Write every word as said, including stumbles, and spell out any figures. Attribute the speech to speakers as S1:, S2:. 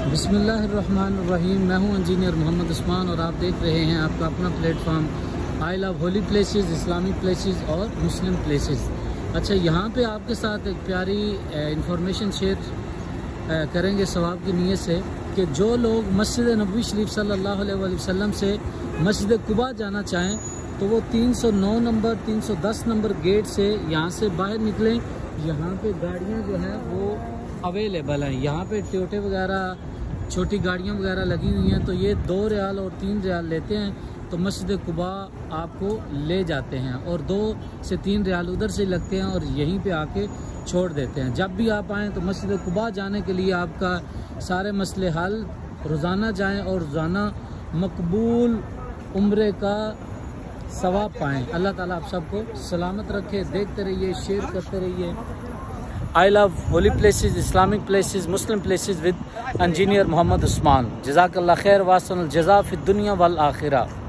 S1: बिस्मिल्लाहिर्रहमानिर्रहीम। मैं हूं इंजीनियर मोहम्मद उस्मान और आप देख रहे हैं आपका अपना platform I love holy places, Islamic places और मुस्लिम प्लेसेस। अच्छा, यहाँ पे आपके साथ एक प्यारी इंफॉर्मेशन शेयर करेंगे सवाब की नीयत से कि जो लोग मस्जिद नबवी शरीफ सल्लल्लाहु अलैहि वसल्लम से मस्जिद कुबा जाना चाहें तो वो तीन सौ नौ नंबर तीन सौ दस नंबर गेट से यहाँ से बाहर निकलें। यहाँ पे गाड़ियाँ जो हैं वो अवेलेबल हैं। यहाँ पे टोयोटे वगैरह छोटी गाड़ियाँ वगैरह लगी हुई हैं, तो ये दो रियाल और तीन रियाल लेते हैं तो मस्जिद कुबा आपको ले जाते हैं और दो से तीन रियाल उधर से लगते हैं और यहीं पे आके छोड़ देते हैं। जब भी आप आएँ तो मस्जिद कुबा जाने के लिए आपका सारे मसले हल, रोज़ाना जाएं और रोज़ाना मकबूल उम्रे का सवाब पाएँ। अल्लाह ताला आप सबको सलामत रखे। देखते रहिए, शेयर करते रहिए। I love holy places, Islamic places, Muslim places with engineer Mohammad Usman. जज़ाकल्लाह खैर, वासल जज़ा फिद दुनिया वल आखिरा।